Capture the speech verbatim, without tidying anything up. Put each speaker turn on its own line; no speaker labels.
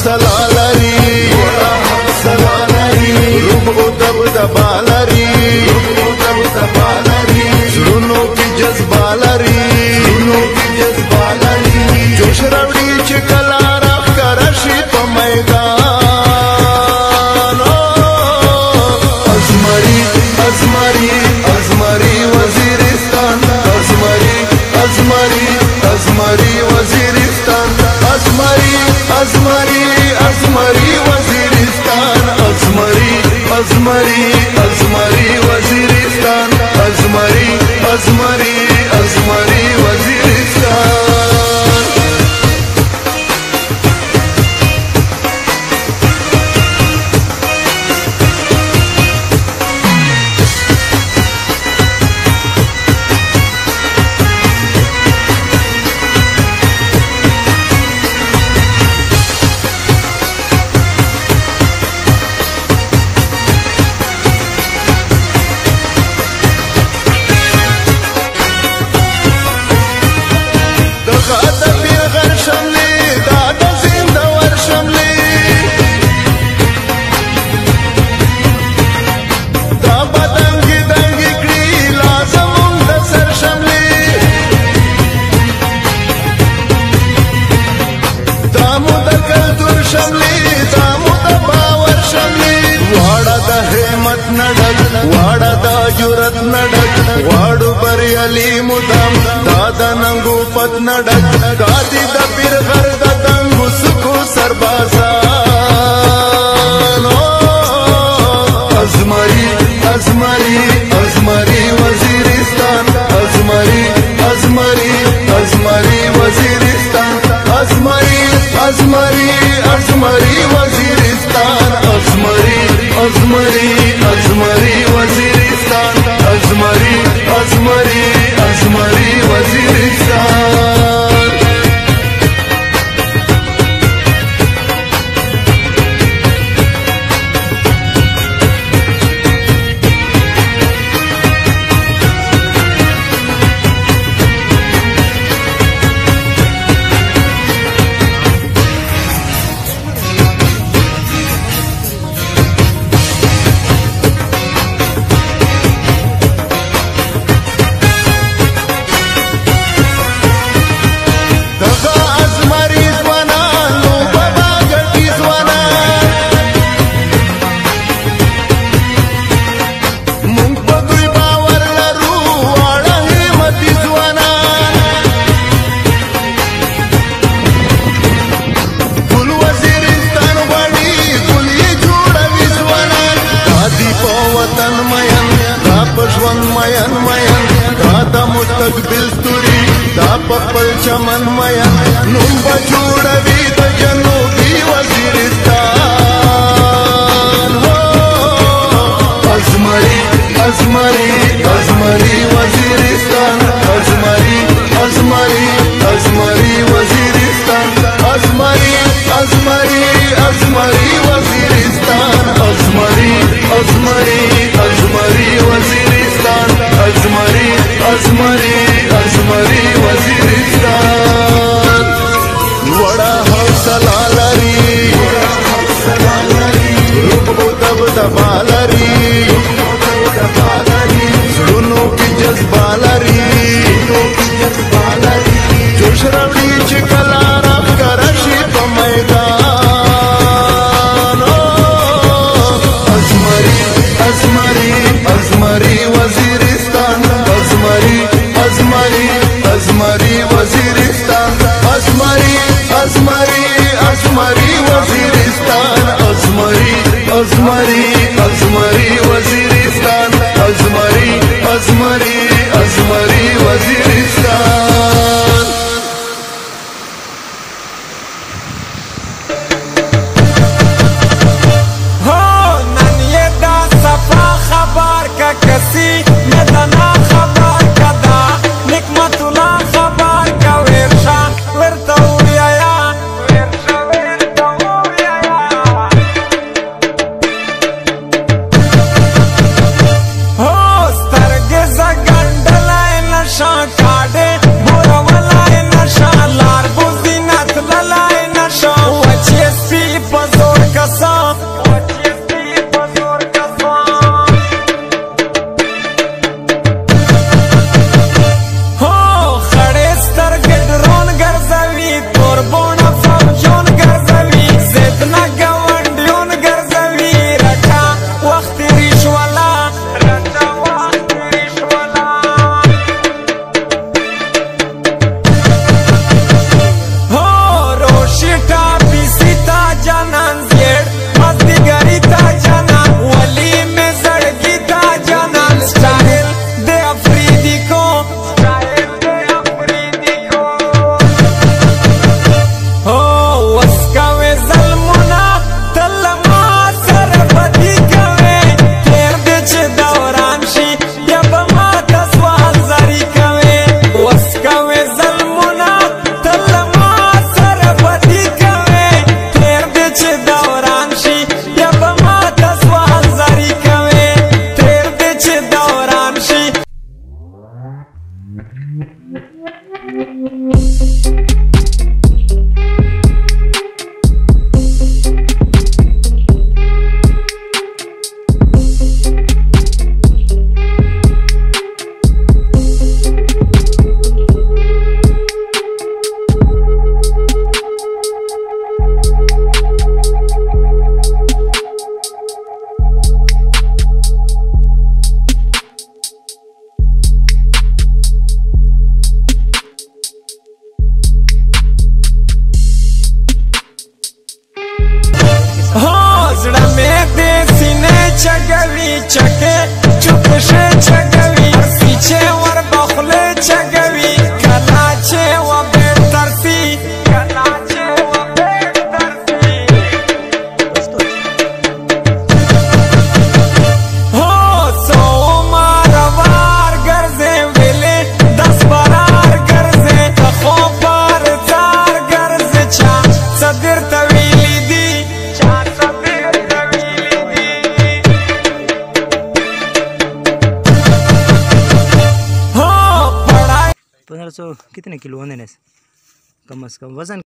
حوصله لري روح او دبدبه لري زړونو کې جذبه لري جوش راوړي چې کله راښکاره شي په میدان ازمري ازمري ازمري وزیرستان ازمري ازمري ازمري وزیرستان ازمري ازمري ازمري وزیرستان ازمري ازمري ازمري وزیرستان ازمري ازمري ازمري وزیرستان वाडू बरियाली मुदाम दादा नंगू पत नडक गादी द पीर घर द दंगू सुखू सरबासान अजमरी अजमरी अजमरी वजीरिस्तान अजमरी अजमरी अजमरी वजीरिस्तान अजमरी अजमरी अजमरी वजीरिस्तान अजमरी अजमरी अजमरी वजीरिस्तान अजमरी अजमरी अजमरी वजीरिस्तान चमन मयन नुंब जोड़वी द जनूबी वजीरिस्तान अजमरी अजमरी अजमरी वजीरिस्तान अजमरी अजमरी अजमरी वजीरिस्तान अजमरी अजमरी अजमरी वजीरिस्तान अजमरी अजमरी अजमरी वजीरिस्तान अजमरी अजमरी अजमरी वजीरिस्तान वड़ा हौसला लरी रूप दबदबा लरी जुनून की जज्बा लरी जोश रावड़ी ची कला राक्षारा शी पे मैदान अजमरी अजमरी अजमरी वजीरिस्तान अजमरी अजमरी अजमरी
चटे चुप से चगवी पीछे वर बखले चगवी कलाचे वो बेतरसी कलाचे वो बेतरसी हो सो मारवार गर्जे वेले दस बार गर्जे खो पर चार गर्जे चा सदर तवीली दी चा सदर तवीली दी हो पढ़ाई पंद्रह सौ कितने किलो होने कम अज कम वजन